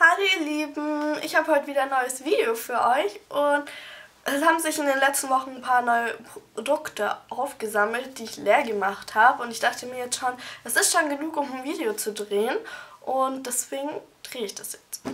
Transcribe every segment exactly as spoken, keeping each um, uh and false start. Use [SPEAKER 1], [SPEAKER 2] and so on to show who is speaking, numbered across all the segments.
[SPEAKER 1] Hallo ihr Lieben, ich habe heute wieder ein neues Video für euch und es haben sich in den letzten Wochen ein paar neue Produkte aufgesammelt, die ich leer gemacht habe und ich dachte mir jetzt schon, es ist schon genug, um ein Video zu drehen und deswegen drehe ich das jetzt.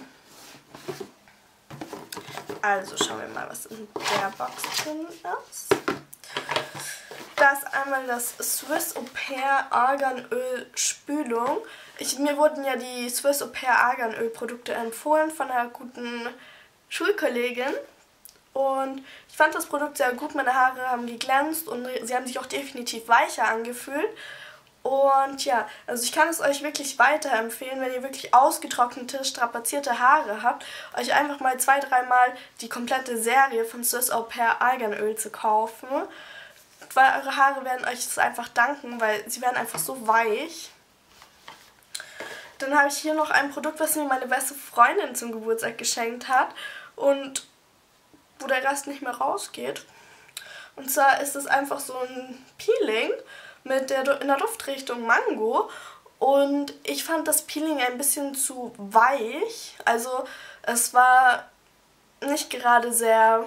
[SPEAKER 1] Also schauen wir mal, was in der Box drin ist. Da ist einmal das Swiss Au Pair Arganöl Spülung. Ich, mir wurden ja die Swiss Au Pair Arganöl Produkte empfohlen von einer guten Schulkollegin. Und ich fand das Produkt sehr gut. Meine Haare haben geglänzt und sie haben sich auch definitiv weicher angefühlt. Und ja, also ich kann es euch wirklich weiterempfehlen, wenn ihr wirklich ausgetrocknete, strapazierte Haare habt, euch einfach mal zwei, dreimal die komplette Serie von Swiss Au Pair Arganöl zu kaufen. Weil eure Haare werden euch das einfach danken, weil sie werden einfach so weich. Dann habe ich hier noch ein Produkt, was mir meine beste Freundin zum Geburtstag geschenkt hat und wo der Rest nicht mehr rausgeht. Und zwar ist es einfach so ein Peeling mit der, in der Duftrichtung Mango. Und ich fand das Peeling ein bisschen zu weich. Also es war nicht gerade sehr...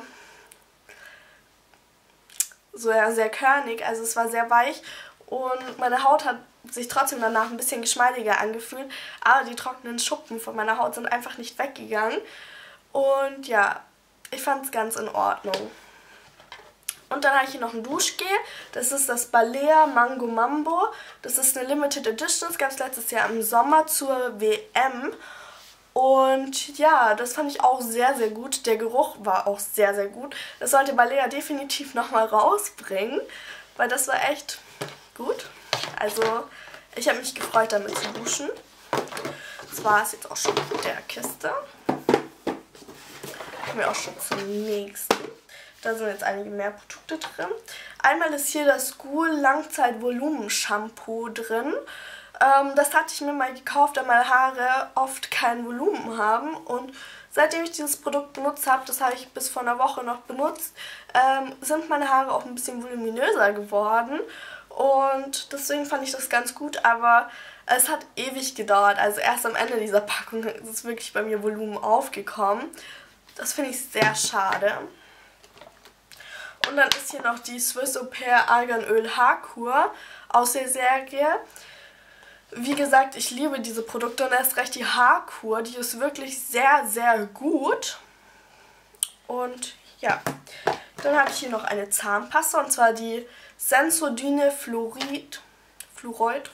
[SPEAKER 1] so ja, sehr körnig, also es war sehr weich und meine Haut hat sich trotzdem danach ein bisschen geschmeidiger angefühlt, aber die trockenen Schuppen von meiner Haut sind einfach nicht weggegangen und ja, ich fand es ganz in Ordnung. Und dann habe ich hier noch ein Duschgel, das ist das Balea Mango Mambo, das ist eine Limited Edition, das gab es letztes Jahr im Sommer zur W M. Und ja, das fand ich auch sehr, sehr gut. Der Geruch war auch sehr, sehr gut. Das sollte Balea definitiv nochmal rausbringen, weil das war echt gut. Also, ich habe mich gefreut, damit zu duschen. Das war es jetzt auch schon mit der Kiste. Kommen wir auch schon zum nächsten. Da sind jetzt einige mehr Produkte drin. Einmal ist hier das Ghoul Langzeit Volumen Shampoo drin. Das hatte ich mir mal gekauft, da meine Haare oft kein Volumen haben und seitdem ich dieses Produkt benutzt habe, das habe ich bis vor einer Woche noch benutzt, ähm, sind meine Haare auch ein bisschen voluminöser geworden und deswegen fand ich das ganz gut, aber es hat ewig gedauert, also erst am Ende dieser Packung ist wirklich bei mir Volumen aufgekommen. Das finde ich sehr schade. Und dann ist hier noch die Swiss Au Pair Arganöl Haarkur aus der Serie. Wie gesagt, ich liebe diese Produkte und erst recht die Haarkur, die ist wirklich sehr, sehr gut. Und ja, dann habe ich hier noch eine Zahnpasta und zwar die Sensodyne Fluorid, Fluorid,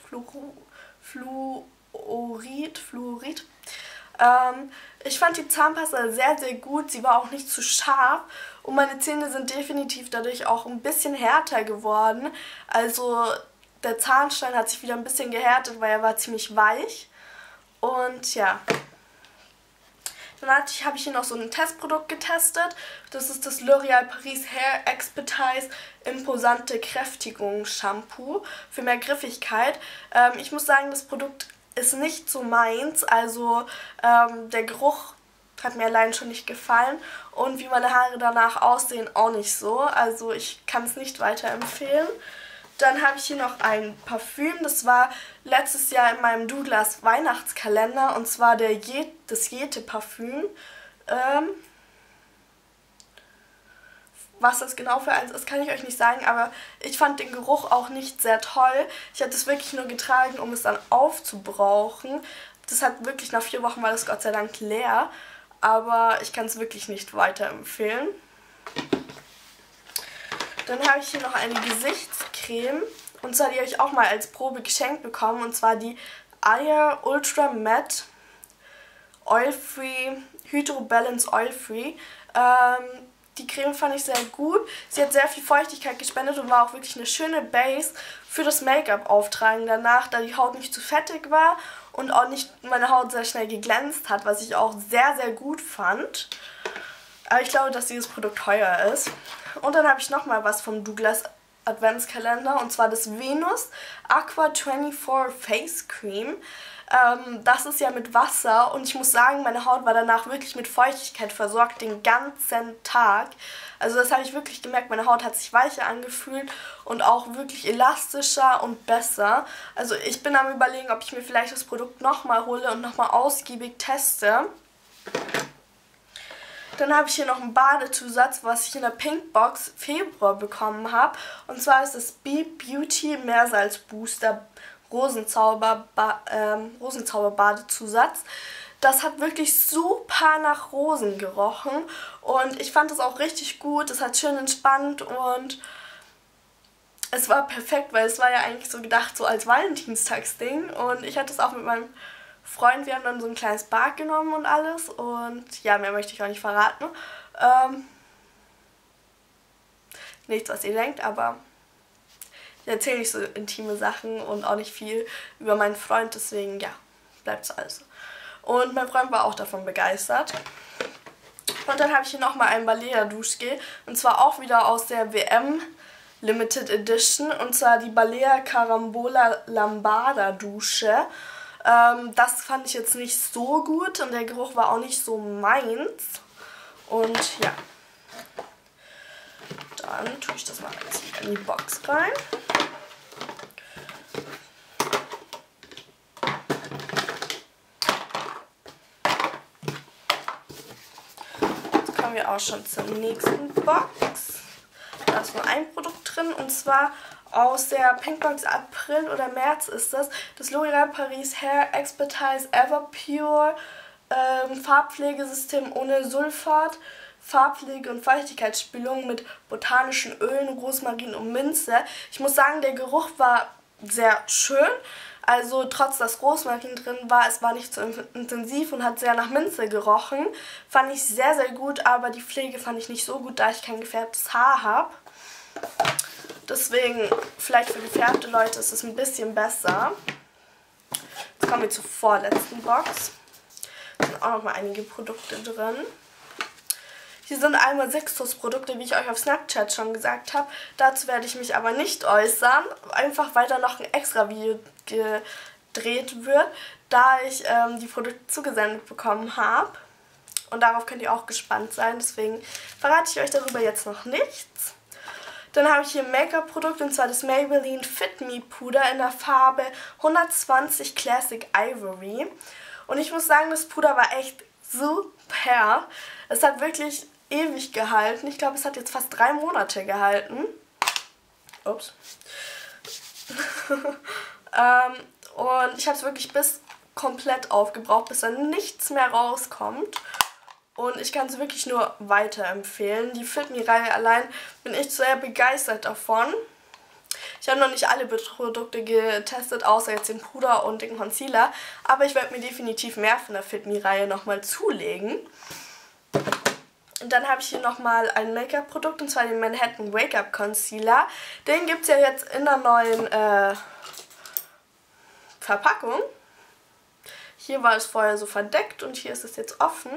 [SPEAKER 1] Fluorid, Fluorid. Ähm, ich fand die Zahnpasta sehr, sehr gut, sie war auch nicht zu scharf und meine Zähne sind definitiv dadurch auch ein bisschen härter geworden. Also... der Zahnstein hat sich wieder ein bisschen gehärtet, weil er war ziemlich weich. Und ja. Dann habe ich hier noch so ein Testprodukt getestet. Das ist das L'Oréal Paris Hair Expertise Imposante Kräftigung Shampoo für mehr Griffigkeit. Ähm, ich muss sagen, das Produkt ist nicht so meins. Also ähm, der Geruch hat mir allein schon nicht gefallen. Und wie meine Haare danach aussehen, auch nicht so. Also ich kann es nicht weiterempfehlen. Dann habe ich hier noch ein Parfüm, das war letztes Jahr in meinem Douglas Weihnachtskalender und zwar der Je das Jete Parfüm. Ähm, was das genau für eins ist, kann ich euch nicht sagen, aber ich fand den Geruch auch nicht sehr toll. Ich habe das wirklich nur getragen, um es dann aufzubrauchen. Das hat wirklich nach vier Wochen war das Gott sei Dank leer, aber ich kann es wirklich nicht weiterempfehlen. Dann habe ich hier noch eine Gesichtscreme und zwar die habe ich auch mal als Probe geschenkt bekommen und zwar die Ayer Ultra Matte Oil Free Hydro Balance Oil Free. Ähm, die Creme fand ich sehr gut. Sie hat sehr viel Feuchtigkeit gespendet und war auch wirklich eine schöne Base für das Make-up auftragen danach, da die Haut nicht zu fettig war und auch nicht meine Haut sehr schnell geglänzt hat, was ich auch sehr, sehr gut fand. Aber ich glaube, dass dieses Produkt teuer ist. Und dann habe ich nochmal was vom Douglas Adventskalender und zwar das Venus Aqua vierundzwanzig Face Cream. Ähm, das ist ja mit Wasser und ich muss sagen, meine Haut war danach wirklich mit Feuchtigkeit versorgt den ganzen Tag. Also das habe ich wirklich gemerkt, meine Haut hat sich weicher angefühlt und auch wirklich elastischer und besser. Also ich bin am Überlegen, ob ich mir vielleicht das Produkt nochmal hole und nochmal ausgiebig teste. Dann habe ich hier noch einen Badezusatz, was ich in der Pinkbox Februar bekommen habe. Und zwar ist das Be Beauty Meersalz Booster Rosenzauber, ba ähm, Rosenzauber Badezusatz. Das hat wirklich super nach Rosen gerochen und ich fand es auch richtig gut. Es hat schön entspannt und es war perfekt, weil es war ja eigentlich so gedacht so als Valentinstagsding und ich hatte es auch mit meinem Freund, wir haben dann so ein kleines Bad genommen und alles und ja, mehr möchte ich auch nicht verraten. Ähm, nichts, was ihr denkt, aber ich erzähle nicht so intime Sachen und auch nicht viel über meinen Freund, deswegen ja, bleibt so alles. Und mein Freund war auch davon begeistert. Und dann habe ich hier nochmal ein Balea Duschgel. Und zwar auch wieder aus der W M Limited Edition. Und zwar die Balea Carambola Lambada Dusche. Ähm, das fand ich jetzt nicht so gut. Und der Geruch war auch nicht so meins. Und ja. Dann tue ich das mal jetzt wieder in die Box rein. Wir auch schon zur nächsten Box. Da ist nur ein Produkt drin und zwar aus der Pinkbox April oder März ist das. Das L'Oréal Paris Hair Expertise Everpure ähm, Farbpflegesystem ohne Sulfat, Farbpflege und Feuchtigkeitsspülung mit botanischen Ölen, Rosmarin und Minze. Ich muss sagen, der Geruch war sehr schön. Also trotz dass Rosmarin drin war, es war nicht so intensiv und hat sehr nach Minze gerochen. Fand ich sehr, sehr gut, aber die Pflege fand ich nicht so gut, da ich kein gefärbtes Haar habe. Deswegen, vielleicht für gefärbte Leute ist es ein bisschen besser. Jetzt kommen wir zur vorletzten Box. Da sind auch noch mal einige Produkte drin. Hier sind einmal Sixtus-Produkte, wie ich euch auf Snapchat schon gesagt habe. Dazu werde ich mich aber nicht äußern, einfach weil da noch ein extra Video gedreht wird, da ich ähm, die Produkte zugesendet bekommen habe. Und darauf könnt ihr auch gespannt sein, deswegen verrate ich euch darüber jetzt noch nichts. Dann habe ich hier ein Make-up-Produkt und zwar das Maybelline Fit Me Puder in der Farbe hundertzwanzig Classic Ivory. Und ich muss sagen, das Puder war echt super. Es hat wirklich ewig gehalten. Ich glaube, es hat jetzt fast drei Monate gehalten. Ups. ähm, und ich habe es wirklich bis komplett aufgebraucht, bis dann nichts mehr rauskommt. Und ich kann es wirklich nur weiterempfehlen. Die Fit Me-Reihe allein bin ich sehr begeistert davon. Ich habe noch nicht alle Produkte getestet, außer jetzt den Puder und den Concealer. Aber ich werde mir definitiv mehr von der Fit Me-Reihe nochmal zulegen. Und dann habe ich hier nochmal ein Make-up-Produkt, und zwar den Manhattan Wake-Up Concealer. Den gibt es ja jetzt in der neuen äh, Verpackung. Hier war es vorher so verdeckt und hier ist es jetzt offen.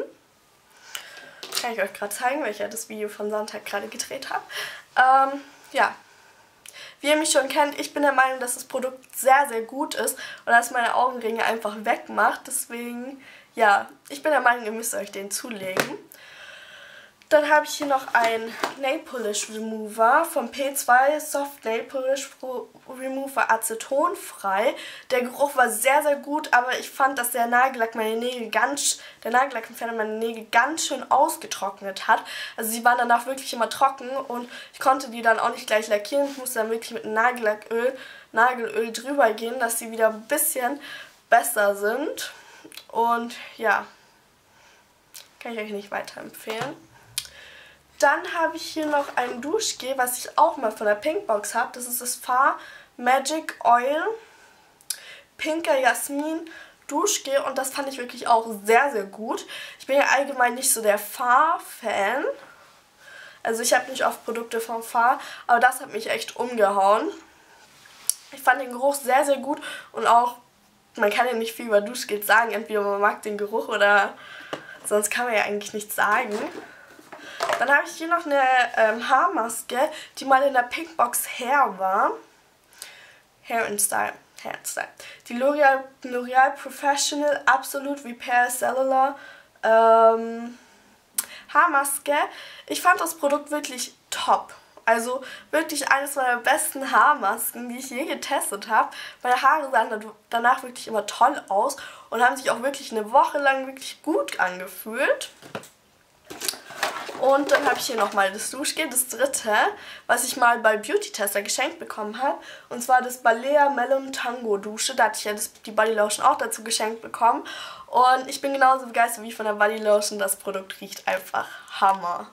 [SPEAKER 1] Kann ich euch gerade zeigen, weil ich ja das Video von Sonntag gerade gedreht habe. Ähm, ja. Wie ihr mich schon kennt, ich bin der Meinung, dass das Produkt sehr, sehr gut ist und dass meine Augenringe einfach wegmacht. Deswegen, ja, ich bin der Meinung, ihr müsst euch den zulegen. Dann habe ich hier noch einen Nail Polish Remover vom P zwei Soft Nail Polish Remover acetonfrei. Der Geruch war sehr, sehr gut, aber ich fand, dass der Nagellack meine Nägel ganz, der Nagellackentferner meine Nägel ganz schön ausgetrocknet hat. Also sie waren danach wirklich immer trocken und ich konnte die dann auch nicht gleich lackieren. Ich musste dann wirklich mit Nagellacköl, Nagelöl drüber gehen, dass sie wieder ein bisschen besser sind. Und ja, kann ich euch nicht weiterempfehlen. Dann habe ich hier noch ein Duschgel, was ich auch mal von der Pinkbox habe. Das ist das Far Magic Oil Pinker Jasmin Duschgel und das fand ich wirklich auch sehr, sehr gut. Ich bin ja allgemein nicht so der Far-Fan. Also ich habe nicht oft Produkte von Far, aber das hat mich echt umgehauen. Ich fand den Geruch sehr, sehr gut und auch, man kann ja nicht viel über Duschgel sagen. Entweder man mag den Geruch oder sonst kann man ja eigentlich nichts sagen. Dann habe ich hier noch eine ähm, Haarmaske, die mal in der Pinkbox Hair war. Hair and Style. Hair and Style. Die L'Oreal L'Oreal Professional Absolute Repair Cellular ähm, Haarmaske. Ich fand das Produkt wirklich top. Also wirklich eines meiner besten Haarmasken, die ich je getestet habe. Meine Haare sahen danach wirklich immer toll aus und haben sich auch wirklich eine Woche lang wirklich gut angefühlt. Und dann habe ich hier nochmal das Duschgel, das dritte, was ich mal bei Beauty Tester geschenkt bekommen habe. Und zwar das Balea Melon Tango Dusche. Da hatte ich ja das, die Body Lotion auch dazu geschenkt bekommen. Und ich bin genauso begeistert wie von der Body Lotion. Das Produkt riecht einfach Hammer.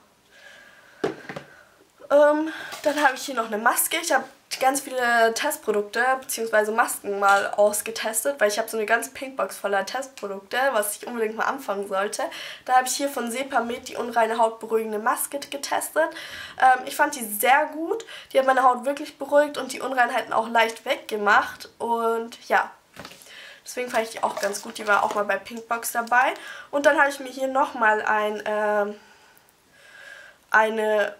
[SPEAKER 1] Ähm, dann habe ich hier noch eine Maske. Ich habe ganz viele Testprodukte bzw. Masken mal ausgetestet, weil ich habe so eine ganze Pinkbox voller Testprodukte, was ich unbedingt mal anfangen sollte. Da habe ich hier von Sepamed die unreine Haut beruhigende Maske getestet. Ähm, ich fand die sehr gut. Die hat meine Haut wirklich beruhigt und die Unreinheiten auch leicht weggemacht. Und ja, deswegen fand ich die auch ganz gut. Die war auch mal bei Pinkbox dabei. Und dann habe ich mir hier nochmal ein, äh, eine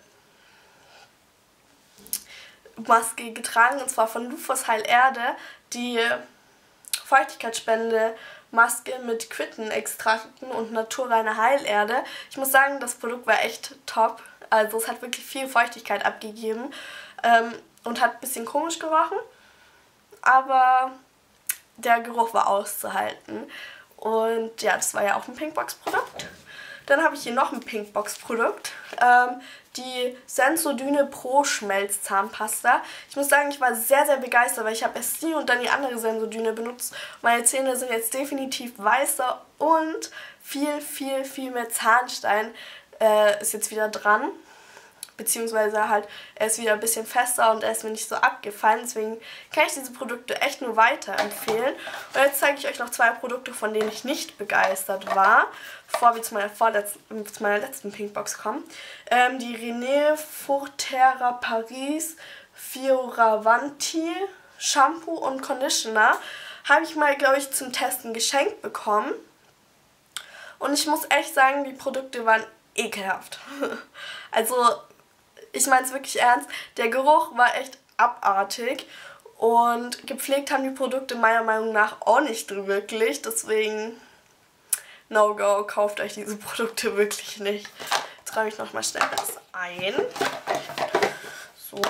[SPEAKER 1] Maske getragen, und zwar von Lufos Heilerde, die Feuchtigkeitsspende Maske mit Quittenextrakten und naturreine Heilerde. Ich muss sagen, das Produkt war echt top. Also es hat wirklich viel Feuchtigkeit abgegeben ähm, und hat ein bisschen komisch gerochen, aber der Geruch war auszuhalten. Und ja, das war ja auch ein Pinkbox-Produkt. Dann habe ich hier noch ein Pinkbox-Produkt, ähm, die Sensodyne Pro Schmelzzahnpasta. Ich muss sagen, ich war sehr, sehr begeistert, weil ich habe erst die und dann die andere Sensodyne benutzt. Meine Zähne sind jetzt definitiv weißer und viel, viel, viel mehr Zahnstein äh, ist jetzt wieder dran. Beziehungsweise halt, er ist wieder ein bisschen fester und er ist mir nicht so abgefallen. Deswegen kann ich diese Produkte echt nur weiterempfehlen. Und jetzt zeige ich euch noch zwei Produkte, von denen ich nicht begeistert war, bevor wir zu meiner, vorletzten, zu meiner letzten Pinkbox kommen. Ähm, die René Furtera Paris Fioravanti Shampoo und Conditioner habe ich mal, glaube ich, zum Testen geschenkt bekommen. Und ich muss echt sagen, die Produkte waren ekelhaft. Also ich meine es wirklich ernst, der Geruch war echt abartig und gepflegt haben die Produkte meiner Meinung nach auch nicht wirklich, deswegen no go, kauft euch diese Produkte wirklich nicht. Jetzt räume ich nochmal schnell das ein. So.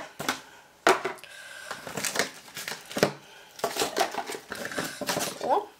[SPEAKER 1] So.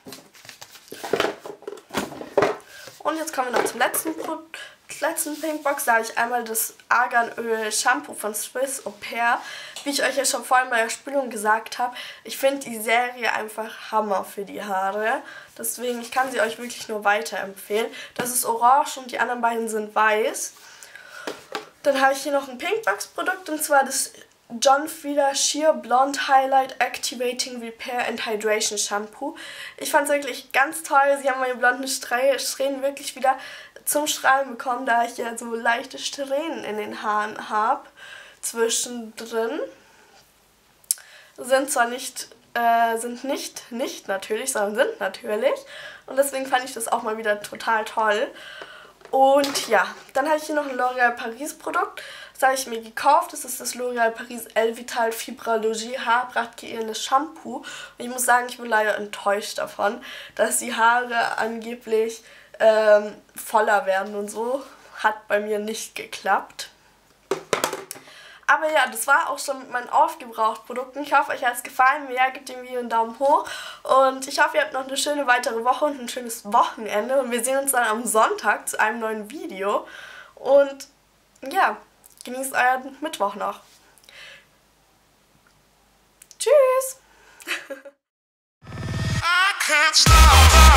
[SPEAKER 1] Und jetzt kommen wir noch zum letzten Produkt. letzten Pinkbox, da habe ich einmal das Arganöl Shampoo von Swiss Au Pair. Wie ich euch ja schon vorhin bei der Spülung gesagt habe, ich finde die Serie einfach Hammer für die Haare. Deswegen, ich kann sie euch wirklich nur weiterempfehlen. Das ist orange und die anderen beiden sind weiß. Dann habe ich hier noch ein Pinkbox-Produkt, und zwar das John Frieda Sheer Blonde Highlight Activating Repair and Hydration Shampoo. Ich fand es wirklich ganz toll. Sie haben meine blonden Strähnen wirklich wieder zum Strahlen bekommen, da ich ja so leichte Strähnen in den Haaren habe. Zwischendrin sind zwar nicht, äh, sind nicht, nicht natürlich, sondern sind natürlich. Und deswegen fand ich das auch mal wieder total toll. Und ja, dann habe ich hier noch ein L'Oréal Paris Produkt. Das habe ich mir gekauft. Das ist das L'Oréal Paris Elvital Fibralogie Haarprachtgehendes Shampoo. Und ich muss sagen, ich bin leider enttäuscht davon, dass die Haare angeblich ähm, voller werden und so. Hat bei mir nicht geklappt. Aber ja, das war auch schon mit meinen Aufgebraucht-Produkten. Ich hoffe, euch hat es gefallen. Wenn ja, gebt dem Video einen Daumen hoch. Und ich hoffe, ihr habt noch eine schöne weitere Woche und ein schönes Wochenende. Und wir sehen uns dann am Sonntag zu einem neuen Video. Und ja, genießt euren Mittwoch noch. Tschüss! I can't stop.